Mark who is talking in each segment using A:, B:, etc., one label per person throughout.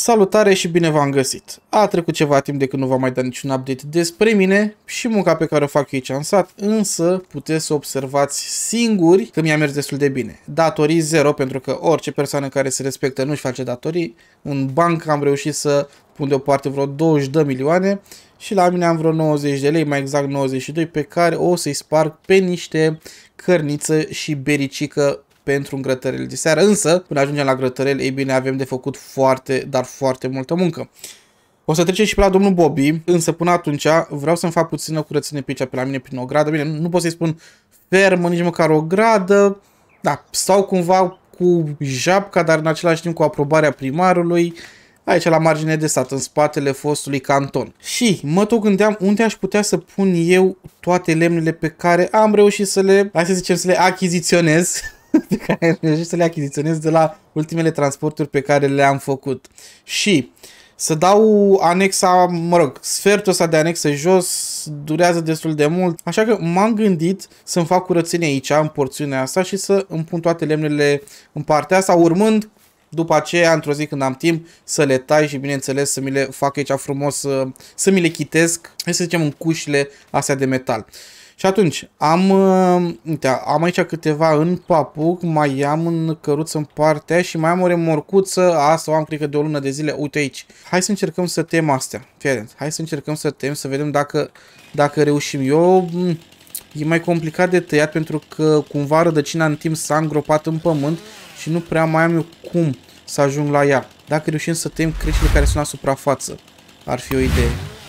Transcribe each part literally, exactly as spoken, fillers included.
A: Salutare și bine v-am găsit! A trecut ceva timp de când nu v-am mai dat niciun update despre mine și munca pe care o fac aici în sat, însă puteți să observați singuri că mi-a mers destul de bine. Datorii zero, pentru că orice persoană care se respectă nu-și face datorii. În bancă am reușit să pun deoparte vreo douăzeci de milioane și la mine am vreo nouăzeci de lei, mai exact nouăzeci și doi, pe care o să-i sparg pe niște cărniță și bericică pentru îngrătările de seară, însă, până ajungem la grătărel, ei bine, avem de făcut foarte, dar foarte multă muncă. O să trecem și pe la domnul Bobby, însă până atunci vreau să-mi fac puțină curățenie pe aici, pe la mine, prin o gradă. Bine, nu pot să-i spun fermă, nici măcar o gradă, da, sau cumva cu japca, dar în același timp cu aprobarea primarului, aici la margine de sat, în spatele fostului canton. Și mă tot gândeam unde aș putea să pun eu toate lemnele pe care am reușit să le, hai să zicem, să le achiziționez. pe care am reușit să le achiziționez de la ultimele transporturi pe care le-am făcut. Și să dau anexa, mă rog, sfertul ăsta de anexă jos durează destul de mult, așa că m-am gândit să-mi fac curățenie aici, în porțiunea asta, și să îmi pun toate lemnele în partea asta, urmând după aceea, într-o zi când am timp, să le tai și, bineînțeles, să mi le fac aici frumos, să, să mi le chitesc, să zicem, în cușile astea de metal. Și atunci, am, uite, am aici câteva în papuc, mai am în căruță în partea și mai am o remorcuță, asta o am, cred că, de o lună de zile, uite aici. Hai să încercăm să tem astea, fii atent, hai să încercăm să tem, să vedem dacă, dacă reușim. Eu, e mai complicat de tăiat pentru că cumva rădăcina în timp s-a îngropat în pământ și nu prea mai am eu cum să ajung la ea. Dacă reușim să tem creștile care sunt la suprafață, ar fi o idee.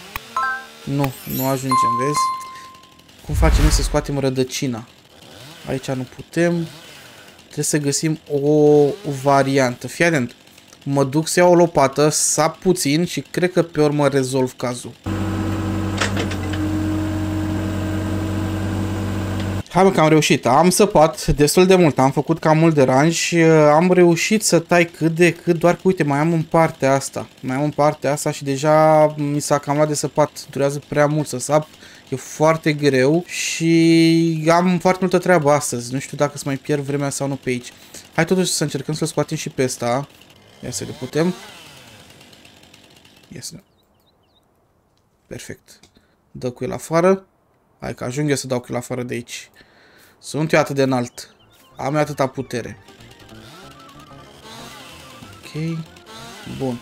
A: Nu, nu ajungem, vezi? Cum facem noi să scoatem rădăcina? Aici nu putem. Trebuie să găsim o variantă. Fii atent. Mă duc să iau o lopată, sap puțin și cred că pe urmă rezolv cazul. Hai mă că am reușit. Am săpat destul de mult. Am făcut cam mult deranj și am reușit să tai cât de cât. Doar că uite, mai am în partea asta. Mai am în partea asta și deja mi s-a cam luat de săpat. Durează prea mult să sap. E foarte greu și am foarte multă treabă astăzi. Nu știu dacă să mai pierd vremea sau nu pe aici. Hai totuși să încercăm să-l scoatem și pe ăsta. Ia să le putem. Ia să... Perfect. Dă cu el afară. Hai că ajung eu să dau cu el afară de aici. Sunt eu atât de înalt. Am eu atâta putere. Ok. Bun.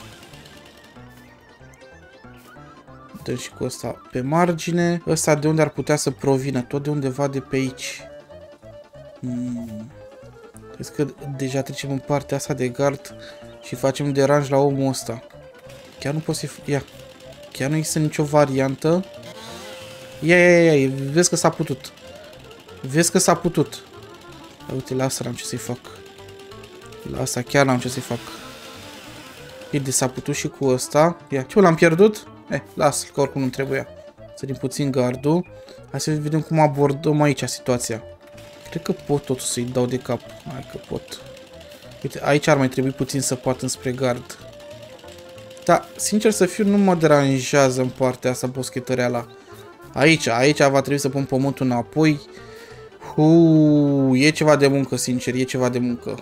A: Dăm și cu ăsta pe margine. Ăsta de unde ar putea să provină? Tot de undeva de pe aici. Hmm. Crezi că deja trecem în partea asta de gard și facem deranj la omul ăsta. Chiar nu pot să-i... Ia. Chiar nu există nicio variantă. Ia, ia, ia, vezi că s-a putut. Vezi că s-a putut. Uite, la asta n-am ce să-i fac. La asta chiar n-am ce să-i fac. Bine, s-a putut și cu ăsta. Ia, ce l-am pierdut? Eh, lasă-l, că oricum nu trebuia. Sărim puțin gardul. Hai să vedem cum abordăm aici situația. Cred că pot totuși să-i dau de cap. Hai că pot. Uite, aici ar mai trebui puțin să poată înspre gard. Da, sincer să fiu, nu mă deranjează în partea asta boschetăreala. Aici, aici va trebui să pun pământul înapoi. Huu, e ceva de muncă, sincer, e ceva de muncă.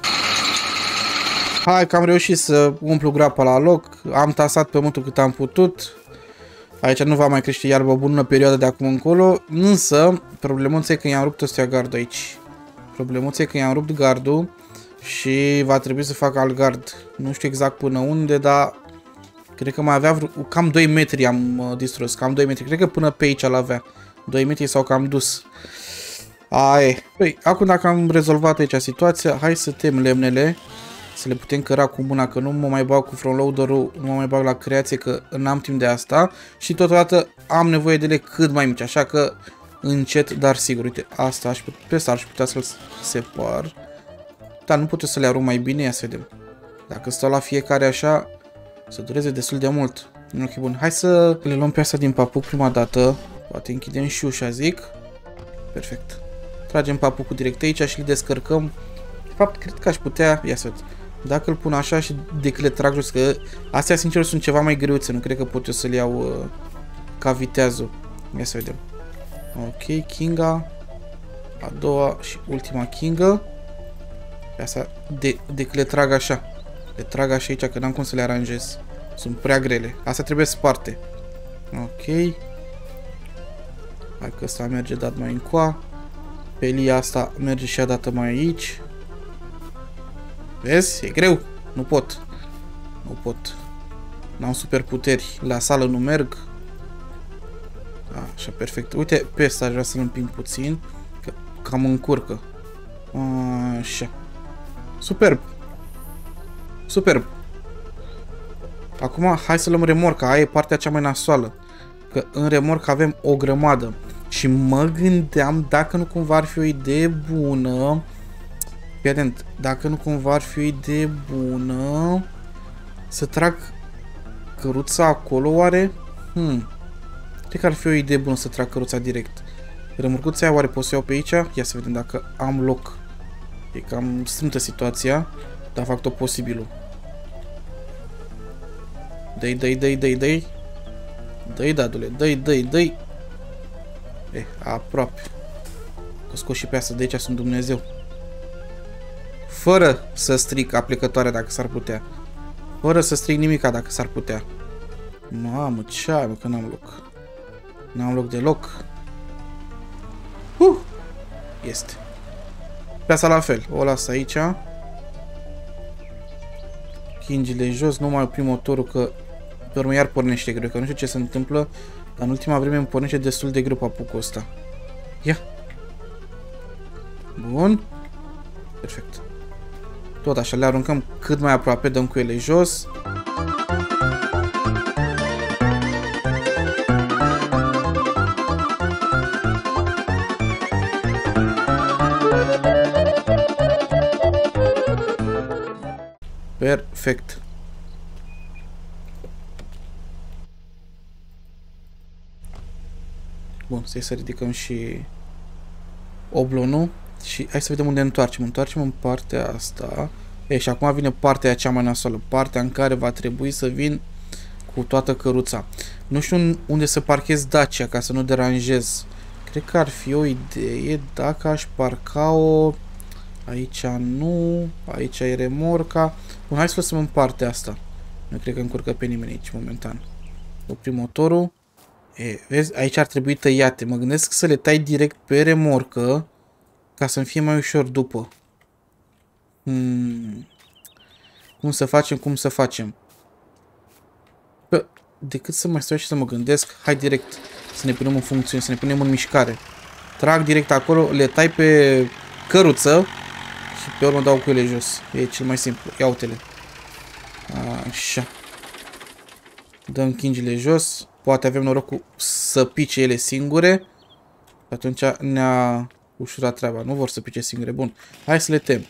A: Hai că am reușit să umplu grapa la loc. Am tasat pământul cât am putut. Aici nu va mai crește iarbă bună perioada de acum încolo. Însă, problemuța e că i-am rupt ăstea gardul aici. Problemuța e că i-am rupt gardul și va trebui să fac alt gard. Nu știu exact până unde, dar cred că mai avea vreo... cam doi metri am uh, distrus. Cam doi metri. Cred că până pe aici l-avea. doi metri sau cam dus. Aie. Păi, acum dacă am rezolvat aici situația, hai să tem lemnele. Să le putem căra cu mâna, că nu mă mai bag cu frontloader-ul, nu mă mai bag la creație, că n-am timp de asta. Și totodată am nevoie de ele cât mai mici, așa că încet, dar sigur. Uite, asta aș putea, pe asta aș putea să-l separ. Dar nu pot să le arunc mai bine, ia să vedem. Dacă stau la fiecare așa, să dureze destul de mult. Ok, bun. Hai să le luăm pe asta din papuc prima dată. Poate închidem și ușa, zic. Perfect. Tragem papucul direct aici și îl descărcăm. De fapt, cred că aș putea... Ia să văd. Dacă îl pun așa și de cât le trag jos, că astea, sincer, sunt ceva mai greuțe. Nu cred că pot eu să le iau uh, ca viteazul. Ia să vedem. Ok, Kinga. A doua și ultima Kinga. Pe asta, de, de cât le trag așa. Le trag așa aici, că n-am cum să le aranjez. Sunt prea grele. Astea trebuie sparte. Ok. Hai că ăsta merge dat mai încoa. Pelia asta merge și a dată mai aici. Vezi? E greu. Nu pot. Nu pot. N-am super puteri. La sală nu merg. Așa, perfect. Uite, pe ăsta aș vrea să-l împing puțin. Că cam încurcă. Așa. Superb. Superb. Acum, hai să luăm remorca. Aia e partea cea mai nasoală. Că în remorcă avem o grămadă. Și mă gândeam dacă nu cumva ar fi o idee bună. Fii atent. Dacă nu cumva ar fi o idee bună să trag căruța acolo, oare? Hmm. Cred că ar fi o idee bună să trag căruța direct. Remorcuța aia, oare pot să iau pe aici? Ia să vedem dacă am loc. E cam strântă situația, dar fac tot posibilul. Dă-i, dă-i, dă-i, dă-i, dă-i. Dă-i, dadule, dă-i, dă-i, dă-i. Eh, aproape. Că scos și pe asta, de aici sunt Dumnezeu. Fără să stric aplicătoarea dacă s-ar putea. Fără să stric nimica dacă s-ar putea. Mamă, ce ai, mă, că n-am loc. N-am loc deloc. Uh! Este. Pe asta la fel. O las aici. Chingile jos. Nu mai oprim motorul că pe urmă iar pornește greu. Că nu știu ce se întâmplă. Dar în ultima vreme îmi pornește destul de greu papucul ăsta. Ia. Bun. Perfect. Tot așa. Le aruncăm cât mai aproape. Dăm cu ele jos. Perfect. Bun, stai să ridicăm și oblonul și hai să vedem unde întoarcem. Întoarcem în partea asta. E, și acum vine partea cea mai nasoală, partea în care va trebui să vin cu toată căruța. Nu știu unde să parchez Dacia ca să nu deranjez. Cred că ar fi o idee dacă aș parca-o aici. Nu, aici e remorca. Bun, hai să lăsăm în partea asta. Nu cred că încurcă pe nimeni aici momentan. Oprim motorul. E, vezi, aici ar trebui tăiate. Mă gândesc să le tai direct pe remorcă ca să-mi fie mai ușor după. Hmm. Cum să facem, cum să facem? Bă, decât să mai stau și să mă gândesc, hai direct să ne punem în funcțiune, să ne punem în mișcare. Trag direct acolo, le tai pe căruță și pe urmă dau cu ele jos. E cel mai simplu. Ia uite-le. Așa. Dăm chingile jos. Poate avem norocul să pice ele singure. Atunci ne-a ușurat treaba. Nu vor să pice singure. Bun. Hai să le tem.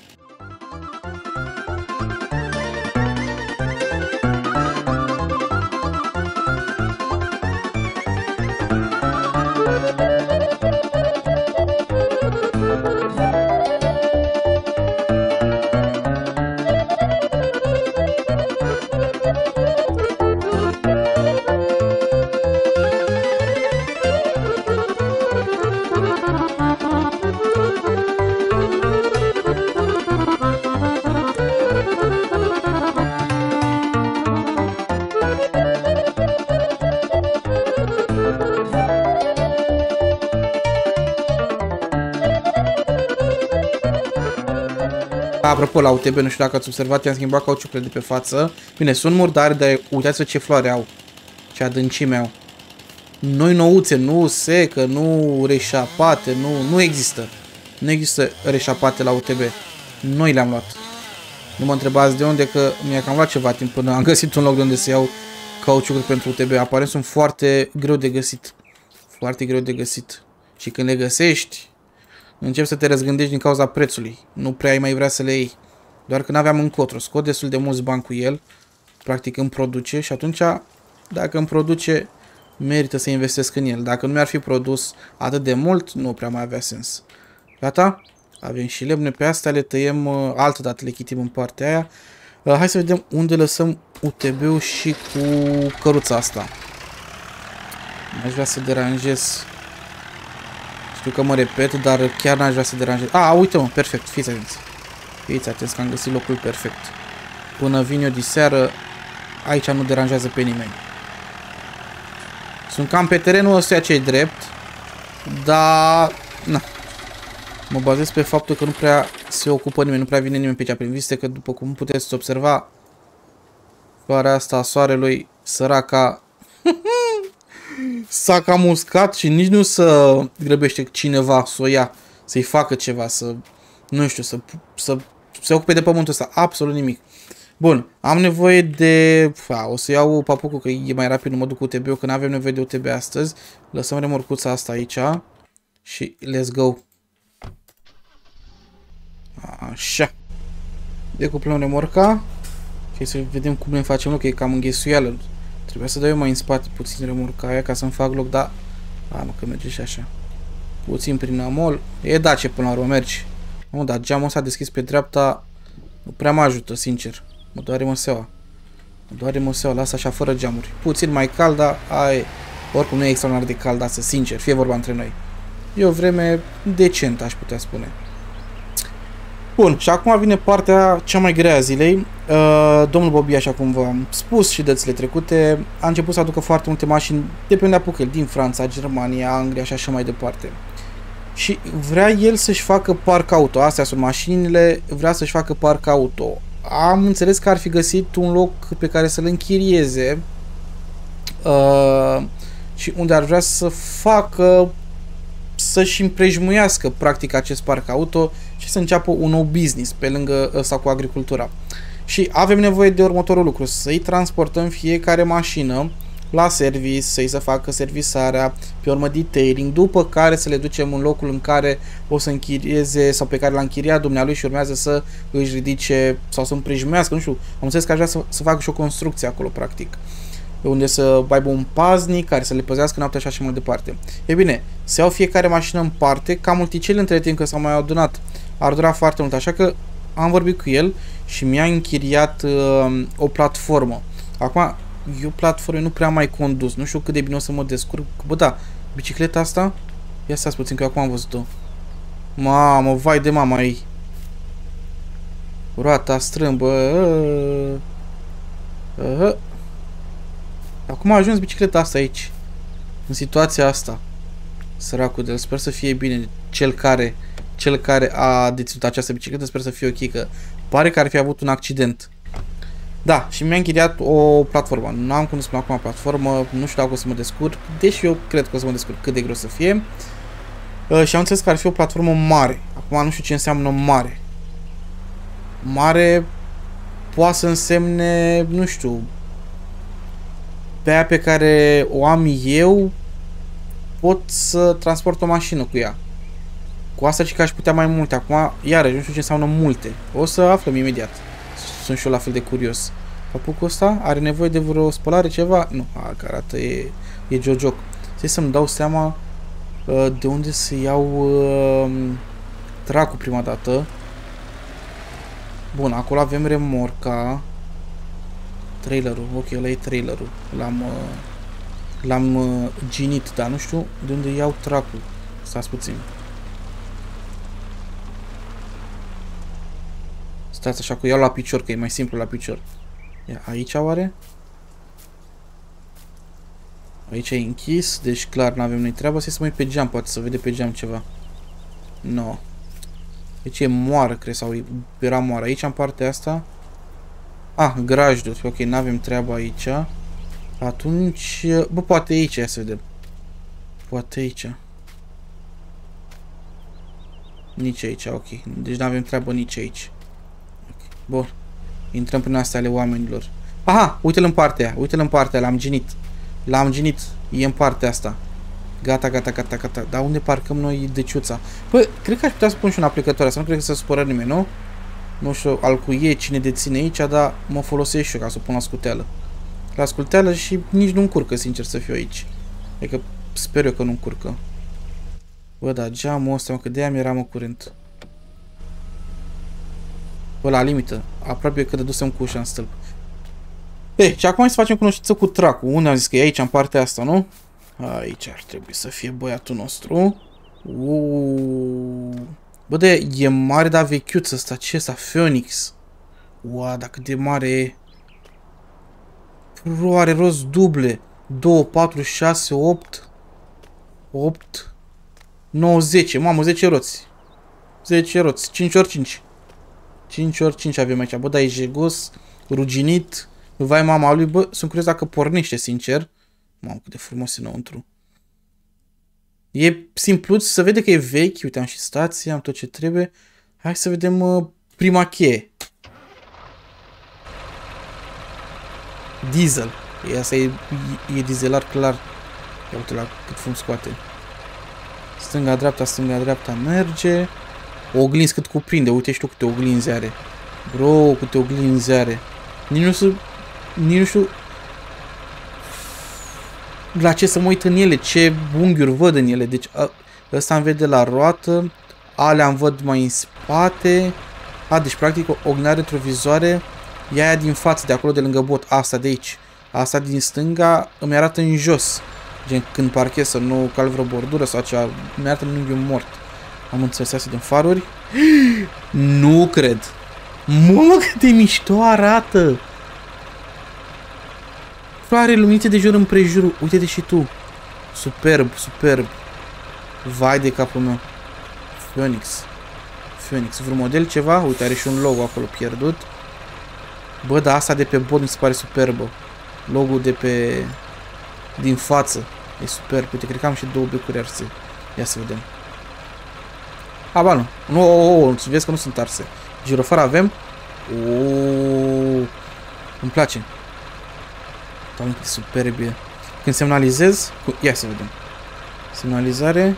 A: Apropo, la U T B, nu știu dacă ați observat, i-am schimbat cauciucurile de pe față. Bine, sunt murdare, dar uitați-vă ce floare au. Ce adâncime au. Noi nouțe, nu secă, nu reșapate, nu, nu există. Nu există reșapate la U T B. Noi le-am luat. Nu mă întrebați de unde, că mi-a cam luat ceva timp până am găsit un loc de unde să iau cauciucuri pentru U T B. Aparent sunt foarte greu de găsit. Foarte greu de găsit. Și când le găsești, încep să te răzgândești din cauza prețului. Nu prea ai mai vrea să le iei. Doar că n-aveam încotro. Scot destul de mulți bani cu el. Practic îmi produce și atunci, dacă îmi produce, merită să investesc în el. Dacă nu mi-ar fi produs atât de mult, nu prea mai avea sens. Gata? Avem și lemne pe astea, le tăiem altă dată, le chitim în partea aia. Hai să vedem unde lăsăm U T B-ul și cu căruța asta. Aș vrea să deranjez. Știu că mă repet, dar chiar n-aș vrea să deranjez. A, uite-mă, perfect, fiți atenți. Fiți atenți că am găsit locul perfect. Până vin eu de seară, aici nu deranjează pe nimeni. Sunt cam pe terenul ăsta ce-i drept, dar na. Mă bazez pe faptul că nu prea se ocupă nimeni, nu prea vine nimeni pe aici prin viste, că după cum puteți observa, floarea asta a soarelui, săraca, s-a cam uscat și nici nu să grăbește cineva să o ia, să-i facă ceva, să, nu știu, să, să se ocupe de pământul ăsta, absolut nimic. Bun, am nevoie de... A, o să iau papucul că e mai rapid, nu mă duc cu U T B-ul, că nu avem nevoie de U T B astăzi. Lăsăm remorcuța asta aici și let's go. Așa. Decuplăm remorca. Ok, să vedem cum ne facem loc, că e cam înghesuială. Trebuia să dau eu mai în spate puțin remorca aia ca să-mi fac loc, dar... A, nu, că merge și așa. Puțin prin amol. E da ce până la urmă mergi. Nu, dar geamul ăsta deschis pe dreapta nu prea mă ajută, sincer. Mă doare măseaua. Mă doare măseaua, lasă așa fără geamuri. Puțin mai cald, dar ai... Oricum nu e extraordinar de cald asta, sincer, fie vorba între noi. E o vreme decentă, aș putea spune. Bun, și acum vine partea cea mai grea a zilei. Uh, domnul Bobby, așa cum v-am spus și dățile trecute, a început să aducă foarte multe mașini de pe unde apucă el, din Franța, Germania, Anglia și așa mai departe. Și vrea el să-și facă parc auto. Astea sunt mașinile, vrea să-și facă parc auto. Am înțeles că ar fi găsit un loc pe care să-l închirieze uh, și unde ar vrea să facă, să-și împrejmuiască practic acest parc auto și să înceapă un nou business pe lângă ăsta cu agricultura. Și avem nevoie de următorul lucru, să-i transportăm fiecare mașină la service, să-i să facă servisarea, pe urmă detailing, după care să le ducem în locul în care o să închirieze sau pe care l-a închiriat dumnealui și urmează să își ridice sau să împrejmuiască, nu știu, am înțeles că aș vrea să, să facă și o construcție acolo, practic, unde să aibă un paznic care să le păzească noaptea și așa mai departe. E bine, să iau fiecare mașină în parte, ca multicele între timp că s-au mai adunat, ar dura foarte mult, așa că am vorbit cu el și mi-a închiriat uh, o platformă. Acum, eu platforme nu prea mai condus, nu știu cât de bine o să mă descurc. Bă, da, bicicleta asta, ia stați puțin că eu acum am văzut-o. Mamă, vai de mama ei. Roata strâmbă. Uh, uh. Acum a ajuns bicicleta asta aici, în situația asta. Săracul de el, sper să fie bine cel care, cel care a deținut această bicicletă, sper să fie ok, că pare că ar fi avut un accident. Da, și mi-a închiriat o platformă. Nu am cum să spun acum platformă, nu știu dacă o să mă descurc, deși eu cred că o să mă descurc cât de greu să fie. Uh, și am înțeles că ar fi o platformă mare. Acum nu știu ce înseamnă mare. Mare poate să însemne, nu știu, pe aia pe care o am eu, pot să transport o mașină cu ea. Cu asta și că aș putea mai multe. Acum, iarăși, nu știu ce înseamnă multe. O să aflăm imediat. Sunt și eu la fel de curios. Papucul ăsta are nevoie de vreo spălare, ceva? Nu, a, că arată, e, e jojoc. Să să-mi dau seama uh, de unde să iau uh, tracul prima dată. Bun, acolo avem remorca. Trailerul, ok, ăla e trailerul. L-am uh, l-am uh, ginit, dar nu știu de unde iau tracul. Stați puțin. Stați așa, că iau la picior, că e mai simplu la picior. Ia, aici oare? Aici e închis, deci clar nu avem noi treaba. Să mă uit pe geam, poate să vede pe geam ceva. Nu. No. Deci e moară, cred, sau era moară. Aici, în partea asta. Ah, grajduri. Ok, nu avem treaba aici. Atunci... Bă, poate aici, ia să vedem. Poate aici. Nici aici, ok. Deci nu avem treabă nici aici. Bun. Intrăm prin astea ale oamenilor. Aha, uite-l în partea aia. Uite-l în partea aia. L-am ginit. L-am ginit. E în partea asta. Gata, gata, gata, gata. Dar unde parcăm noi deciuța? Păi, cred că aș putea să pun și un aplicător. Asta nu cred că să supără nimeni, nu? Nu știu al cui e, cine deține aici, dar mă folosesc și eu ca să o pun la scuteală. La scuteală și nici nu încurcă, sincer, să fiu aici. Adică sper eu că nu încurcă. Bă, da, geamul ăsta, mă, că de-aia mi-era, mă, curent. Bă, la limită. Aproape că dădusem cu ușa în stâlp. Ei, și acum să facem cunoștință cu tracul. Unde am zis că e aici, în partea asta, nu? Aici ar trebui să fie băiatul nostru. Uuuu. Bă, de e mare, dar vechiuț ăsta. Ce ăsta? Phoenix. Ua, dacă de mare e. Bro, are rost duble. doi, patru, șase, opt. opt. nouă, zece. Mamă, zece roți. zece roți. cinci ori cinci. cinci ori cinci avem aici. Bă, da, e jegos, ruginit. Vai mama lui, bă, sunt curios dacă pornește, sincer. Mamă, cât de frumos e înăuntru. E simpluț, să vede că e vechi. Uite, am și stația, am tot ce trebuie. Hai să vedem uh, prima cheie. Diesel. E, asta e, e dieselar clar. Ia uite la cât fum scoate. Stânga-dreapta, stânga-dreapta merge. Oglinzi cât cuprinde. Uite și tu câte oglinzi are. Bro, câte oglinzi are. Nici nu știu... Nici nu știu... La ce să mă uit în ele. Ce unghiuri văd în ele. Deci a, ăsta îmi vede la roată. Alea îmi văd mai în spate. A, deci practic oglindarea retrovizoare e aia din față, de acolo de lângă bot. Asta de aici. Asta din stânga îmi arată în jos. Gen când parchez să nu cal vreo bordură sau ceva. Mi arată în unghiul mort. Am înțeles asta din faruri. Nu cred. Mă, cât de mișto arată. Floare luminite de jur împrejurul. Uite-te și tu. Superb, superb. Vai de capul meu. Phoenix. Phoenix. Vreun model ceva? Uite, are și un logo acolo pierdut. Bă, dar asta de pe bord mi se pare superbă. Logo-ul de pe... din față. E superb. Uite, cred că am și două becuri arse. Ia să vedem. A, ba nu. Nu, oh, oh, oh, vezi că nu sunt arse. Girofar avem. Oh, îmi place. Doamne, cât de superb e. Când semnalizez... Ia să vedem. Semnalizare.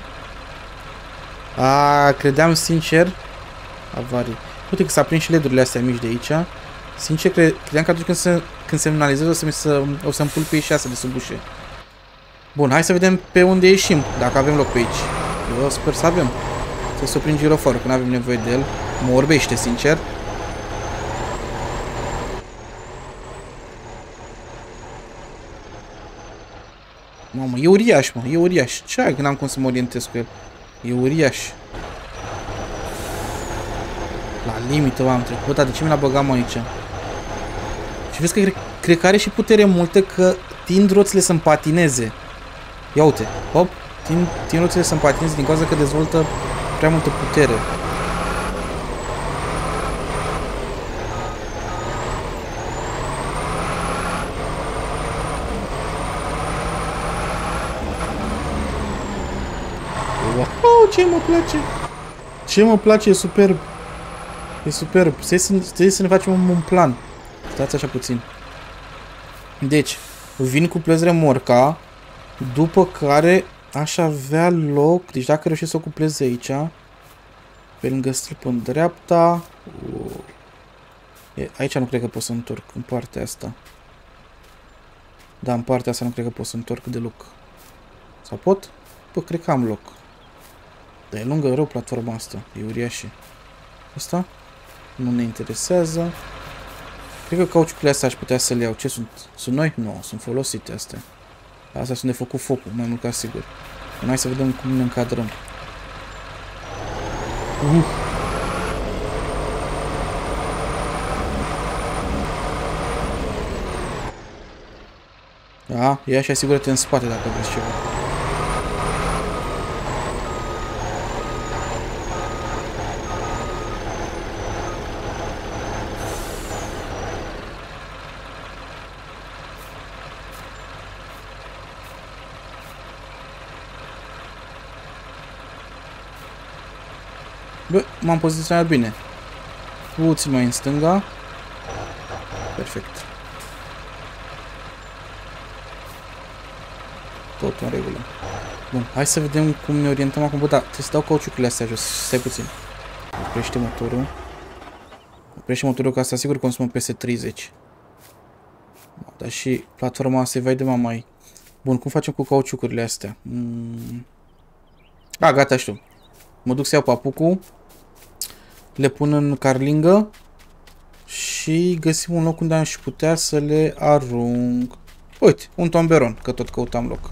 A: A, credeam sincer. Avarii. Uite că s-a prins și ledurile astea mici de aici. Sincer, cre credeam că atunci când, se, când semnalizez o să-mi să, o să pul pe șase de sub ușe. Bun, hai să vedem pe unde ieșim. Dacă avem loc pe aici. Eu sper să avem. Să se oprind girofarul, că nu avem nevoie de el. Mă orbește, sincer. Mamă, e uriaș, mă, e uriaș. Ce ai când am cum să mă orientez cu el? E uriaș. La limită am trecut. Bă, dar de ce mi l-a băgat, mă, aici? Și vezi că cred, cred că are și putere multă, că tind roțile să-mi patineze. Ia uite, hop, tind, tind roțile să-mi patineze din cauza că dezvoltă prea multă putere. Wow, ce mă place! Ce mă place, e superb! E superb. Trebuie să ne facem un plan. Stați așa puțin. Deci, vin cu plez remorca, după care aș avea loc, deci dacă reușesc să o cuplez aici, pe lângă stâlp în dreapta, e, aici nu cred că pot să întorc, în partea asta. Da, în partea asta nu cred că pot să întorc deloc. Sau pot? Bă, cred că am loc. Dar e lungă rău platforma asta, e uriașă. Asta? Nu ne interesează. Cred că cauciucurile astea aș putea să le iau. Ce sunt? Sunt noi? Nu, sunt folosite astea. Astea sunt de făcut focul, mai mult ca sigur. Hai să vedem cum ne încadrăm. Uh. Da, ia și asigură-te în spate dacă vreți ceva. Bă, m-am poziționat bine. Puțin mai în stânga. Perfect. Totul în regulă. Bun, hai să vedem cum ne orientăm acum. Bă, da, trebuie să dau cauciucurile astea jos. Stai puțin. Oprește motorul. Oprește motorul ca să asigur consumă peste treizeci. Dar și platforma asta e vai de mamai. Bun, cum facem cu cauciucurile astea? Mm. A, gata, știu. Mă duc să iau papucul. Le pun în carlingă. Și găsim un loc unde am și putea să le arunc. Uite, un tomberon, că tot căutam loc.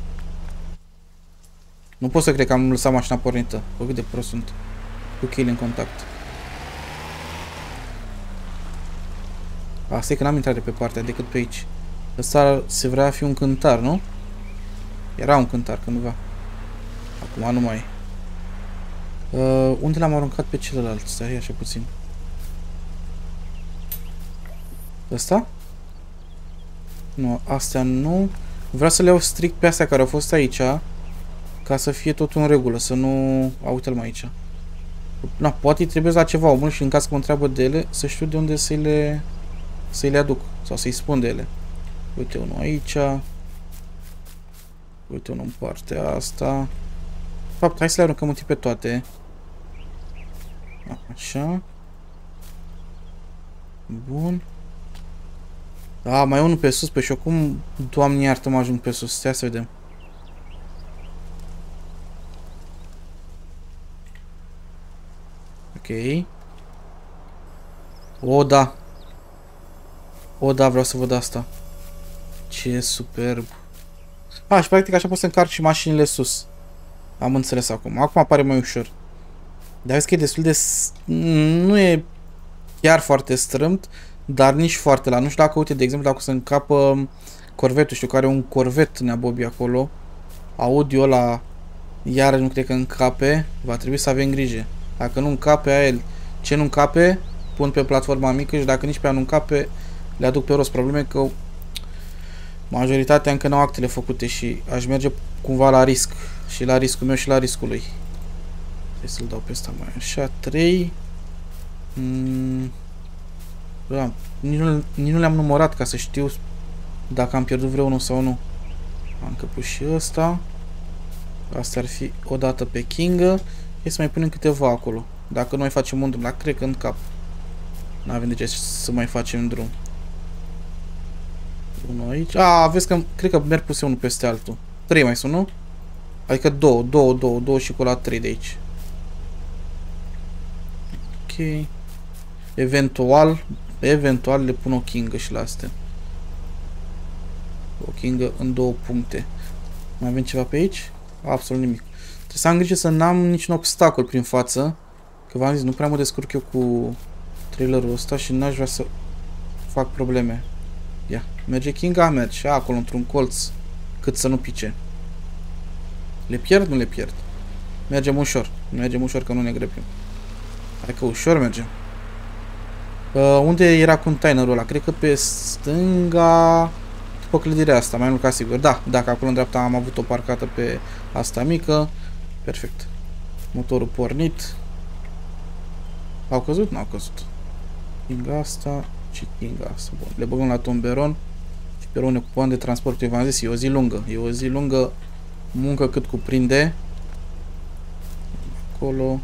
A: Nu pot să cred că am lăsat mașina pornită. Bă, cât de prost sunt. Cu cheile în contact. Asta e că n-am intrat de pe partea decât pe aici. Ăsta se vrea a fi un cântar, nu? Era un cântar cândva. Acum nu mai e. Uh, unde l-am aruncat pe celălalt? Stai așa puțin. Ăsta? Nu, astea nu. Vreau să le iau strict pe astea care au fost aici. Ca să fie totul în regulă, să nu... A, uite-l mai aici. Na, poate îi trebuie la ceva omul și în caz că mă întreabă de ele, să știu de unde să-i le... să-i le aduc. Sau să-i spun de ele. Uite unul aici. Uite unul în partea asta. De fapt, hai să le aruncăm un tip pe toate. Așa. Bun. Da, mai e unul pe sus, pe și cum, Doamne iartă, mă ajung pe sus. Stai să vedem. Ok. O, da. O, da, vreau să văd asta. Ce superb. A, și practic așa poți să încarci și mașinile sus. Am înțeles acum. Acum apare mai ușor. Dar vezi că e destul de... Nu e chiar foarte strâmt, dar nici foarte la. Nu știu dacă, uite, de exemplu, dacă o să încapă corvetul, știu că are un corvet neabobi acolo. Audio ăla iar nu cred că încape. Va trebui să avem grijă. Dacă nu încape, a el. Ce nu încape, pun pe platforma mică și dacă nici pe a nu încape, le aduc pe rost. Probleme că majoritatea încă n-au actele făcute și aș merge cumva la risc. Și la riscul meu și la riscul lui. Trebuie să-l dau pe ăsta mai așa. trei. Mm. Da, nici nu, nici nu le-am numărat ca să știu dacă am pierdut vreunul sau nu. Am căput și ăsta. Asta ar fi o dată pe King. E să mai punem câteva acolo. Dacă nu mai facem un drum, dar cred că în cap. N-avem de ce să mai facem drum. Unul aici. A, vezi că cred că merg puse unul peste altul. Trei mai sunt, nu? Adică două, două, două, două și cu la trei de aici. Ok. Eventual, eventual le pun o kingă și la astea. O kingă în două puncte. Mai avem ceva pe aici? Absolut nimic. Trebuie să am grijă să n-am niciun obstacol prin față. Că v-am zis, nu prea mă descurc eu cu trailerul ăsta și n-aș vrea să fac probleme. Ia, merge kinga? Merge. Acolo într-un colț. Cât să nu pice. Le pierd? Nu le pierd. Mergem ușor. Mergem ușor că nu ne grăbim. Hai că ușor mergem. Uh, unde era containerul ăla? Cred că pe stânga, după clădirea asta, mai mult ca sigur. Da, dacă acolo în dreapta am avut o parcată pe asta mică. Perfect. Motorul pornit. Au căzut? Nu au căzut. Kinga asta și kinga asta. Bun. Le băgăm la tomberon și pe urmă ne ocupăm de transport. Eu v-am zis, e o zi lungă. E o zi lungă, muncă cât cuprinde. Acolo.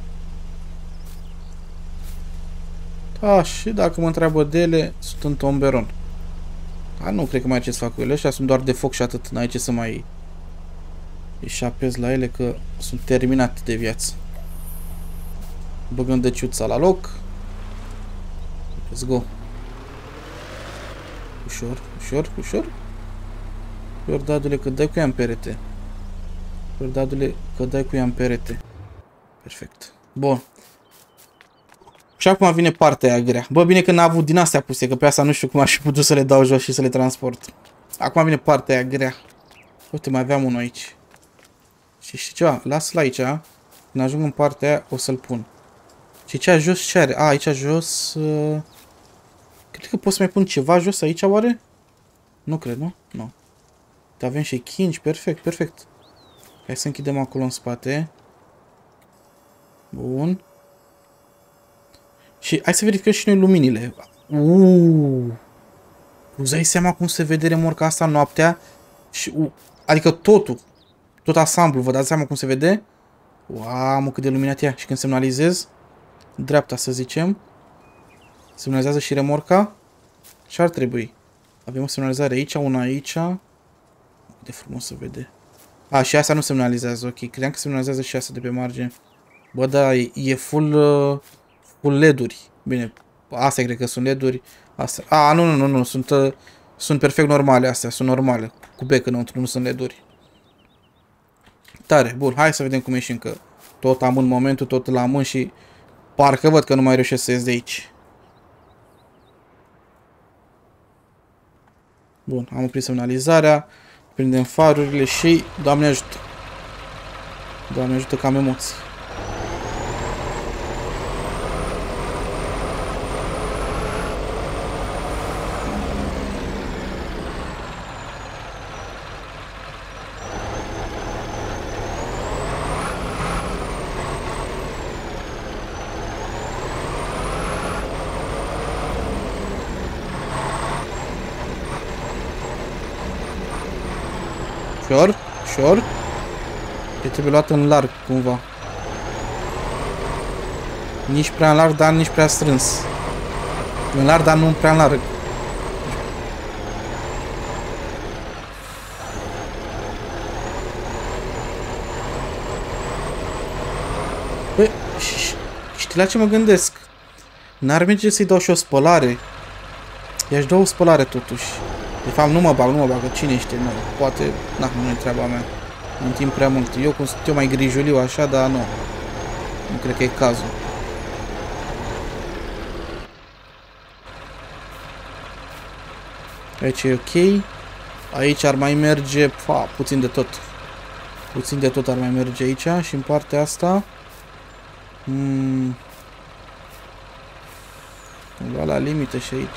A: Da, și dacă mă întreabă de ele, sunt în tomberon. Dar nu cred că mai ai ce să fac cu ele. Ăștia sunt doar de foc și atât. N-ai ce să mai eșapezi la ele, că sunt terminate de viață. Băgăm dăciuța la loc. Let's go. Ușor, ușor, ușor. Ușor, dadule, că dai cu ea în perete. Ușor, dadule, că dai cu ea în perete. Perfect. Bun. Și acum vine partea aia grea. Bă, bine că n-a avut din astea puse, că pe asta nu știu cum aș fi putut să le dau jos și să le transport. Acum vine partea aia grea. Uite, mai aveam unul aici. Și știi ceva? Lasă-l aici. Când ajung în partea aia, o să-l pun. Și ce jos ce are? A, aici jos... Uh... Cred că pot să mai pun ceva jos aici, oare? Nu cred, nu? Nu. Dar avem și chingi. Perfect, perfect. Hai să închidem acolo în spate. Bun. Și hai să verificăm și noi luminile. Uuuu. Îți dai seama cum se vede remorca asta noaptea? Și, uh, adică totul. Tot asamblu. Vă dați seama cum se vede? Uau, mă, cât de luminat e. Și când semnalizez, dreapta să zicem, semnalizează și remorca. Și ar trebui. Avem o semnalizare aici, una aici. De frumos se vede. A, și asta nu semnalizează. Ok, credeam că semnalizează și asta de pe margine. Bă, da, e, e full... Uh, cu L E D-uri. Bine, astea cred că sunt L E D-uri. Astea. A, nu, nu, nu, nu, sunt, uh, sunt perfect normale astea, sunt normale. Cu bec înăuntru, nu sunt L E D-uri. Tare, bun, hai să vedem cum ieșim, că tot am în momentul, tot la mân și parcă văd că nu mai reușesc să ies de aici. Bun, am oprit semnalizarea. Prindem farurile și... Doamne ajută! Doamne ajută că am emoții. Ușor, ușor. E trebuie luat în larg, cumva. Nici prea în larg, dar nici prea strâns. În larg, dar nu prea în larg. Băi, știi la ce mă gândesc? N-ar merge să-i dau și o spălare. I-aș da o spălare totuși. De fapt, nu mă bag, nu mă bag, cine știe, nu. Poate, na, nu e treaba mea. În timp prea mult. Eu cum sunt eu mai grijuliu așa, dar nu. Nu cred că e cazul. Aici e ok. Aici ar mai merge, fa, puțin de tot. Puțin de tot ar mai merge aici și în partea asta. Hmm. Cumva la limite și aici.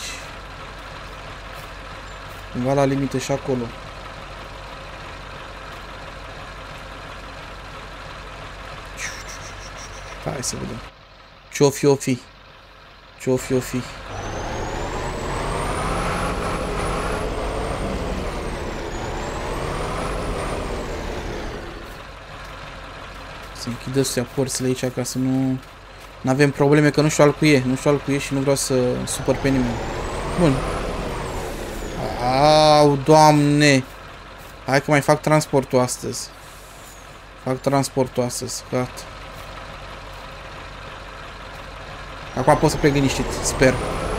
A: Cumva la limite și acolo. Hai să vedem. Ce-o fi, o fi. Ce-o fi, o fi. Să închidă să porțile aici ca să nu... N-avem probleme, că nu știu alcuie. Nu știu alcuie și nu vreau să supăr pe nimeni. Bun. Au, Doamne! Hai că mai fac transportul astăzi. Fac transportul astăzi. Gata. Acum pot să plec liniștit, sper.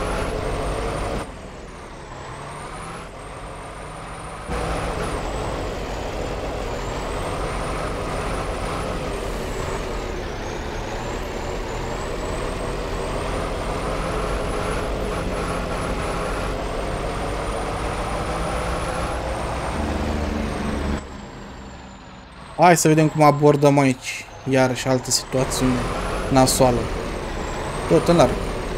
A: Hai să vedem cum abordăm aici. Iarăși altă situațiune nasoală. Tot în larg.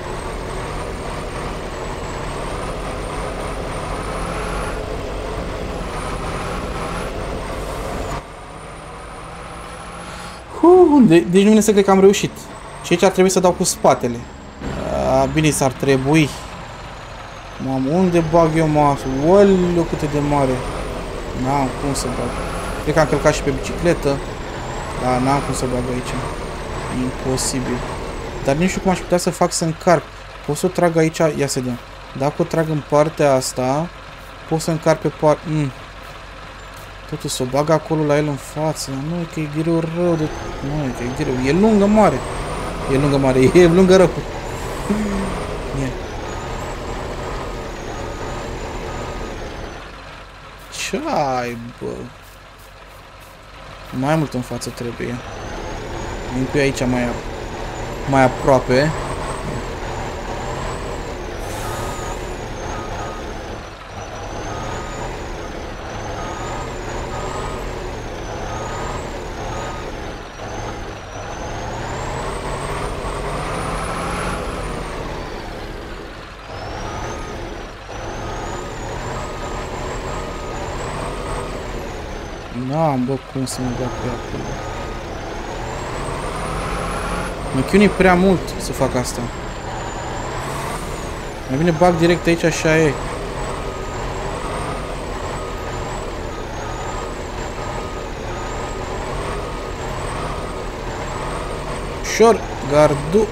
A: Uh, de deci nu vine să cred că am reușit. Și aici ar trebui să dau cu spatele. A, bine, s-ar trebui. Mamă, unde bag eu masă? Oleu, cât e de mare. N-am cum să bag. Cred că am călcat și pe bicicletă. Dar n-am cum să bag aici. Imposibil. Dar nici știu cum aș putea să fac să încarc. Pot să o trag aici. Ia să vedem. Dacă o trag în partea asta, pot să încarc pe partea... Mm. Totuși să o bag acolo la el în față. Nu, e că e greu rău de... Nu, e că e greu. E lungă mare. E lungă mare. E lungă rău. Yeah. Ce ai, bă? Mai mult în față trebuie. Vin pe aici mai, mai aproape. N-am, bă, cum să mă bag pe acolo. Mă chiunii prea mult să fac asta. Mai bine bag direct aici, așa e. Ușor, gardu.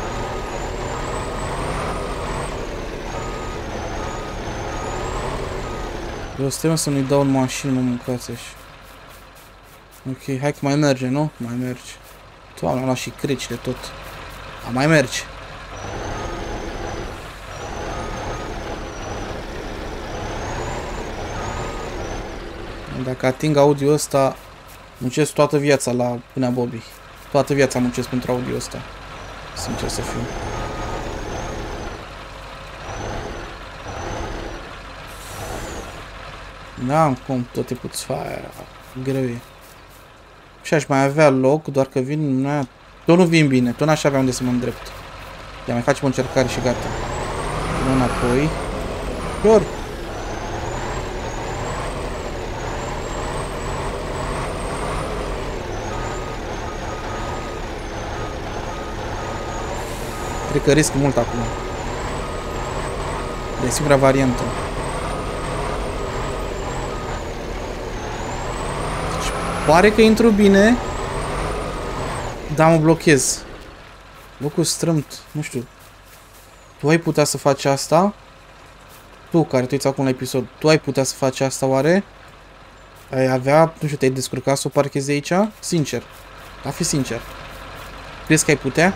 A: Eu stai să nu-i dau în mașină, mă mâncați așa. Ok, hai că mai merge, nu? Mai merge. Doamne, am luat și cricile tot. A, mai merge. Dacă ating audio ăsta, muncesc toată viața la Pânea Bobby. Toată viața muncesc pentru audio ăsta. Sincer să fiu. Da, cum tot timpul îți fac greu e. Și aș mai avea loc, doar că vin, na, tot nu vin bine, tot n-aș avea unde să mă îndrept. Ia, mai facem o încercare și gata. Vin înapoi. Ușor. Cred că risc mult acum. E singura variantă. Deci, pare că intru bine, dar mă blochez. Locul strâmt, nu știu. Tu ai putea să faci asta? Tu, care te uiți acum la episod, tu ai putea să faci asta, oare? Ai avea, nu știu, te-ai descurcat să o parchezi aici? Sincer. A fi sincer. Crezi că ai putea?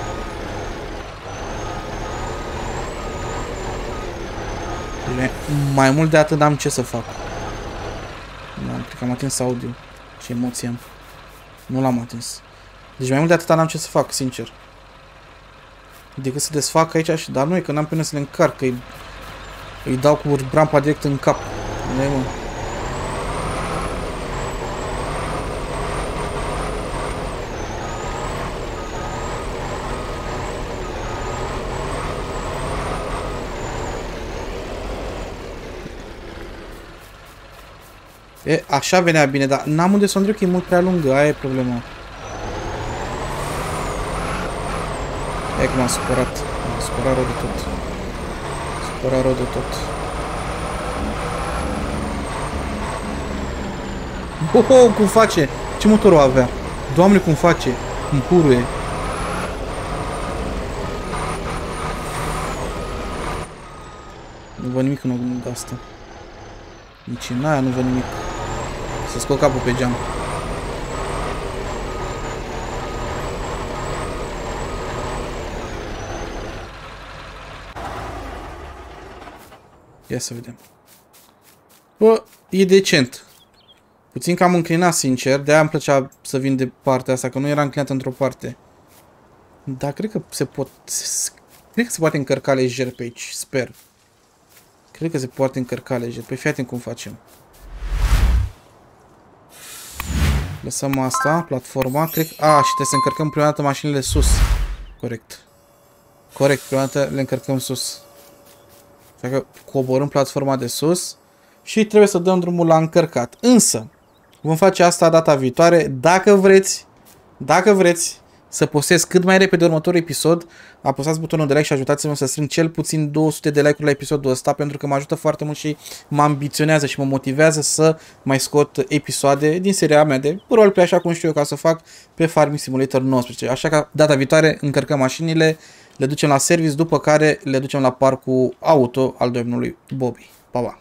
A: Mai mult de atât n-am ce să fac. Da, cred că am atins audio. Ce emoție am. Nu l-am atins. Deci mai mult de atât n-am ce să fac, sincer. Decât să desfac aici și... Dar nu e că n-am până să le încarc, că îi, îi dau cu rampa direct în cap. Nu e, mă. E, așa venea bine, dar n-am unde să o îndrept, că e mult prea lungă, aia e problema. E că m-am supărat. M-am supărat rău de tot. M-am supărat rău de tot. Oh, oh, cum face? Ce motor o avea? Doamne, cum face? Cum puruie. Nu văd nimic în oglinda asta. Nici în aia nu văd nimic. Să scot capul pe geam. Ia să vedem. Bă, e decent. Puțin cam înclinat, sincer. De-aia îmi plăcea să vin de partea asta, că nu era înclinat într-o parte. Dar cred că se pot... Cred că se poate încărca lejer pe aici, sper. Cred că se poate încărca lejer. Păi fii atent cum facem. Lăsăm asta, platforma. Cred că... A, și trebuie să încărcăm prima dată mașinile sus. Corect. Corect, prima dată le încărcăm sus. Așa că coborâm platforma de sus și trebuie să dăm drumul la încărcat. Însă, vom face asta data viitoare. Dacă vreți, dacă vreți să postez cât mai repede următorul episod, apăsați butonul de like și ajutați-mă să strâng cel puțin două sute de like-uri la episodul ăsta, pentru că mă ajută foarte mult și mă ambiționează și mă motivează să mai scot episoade din seria mea de roleplay, așa cum știu eu ca să fac, pe Farming Simulator nouăsprezece. Așa că data viitoare încărcăm mașinile, le ducem la service, după care le ducem la parcul auto al domnului Bobby. Pa, pa!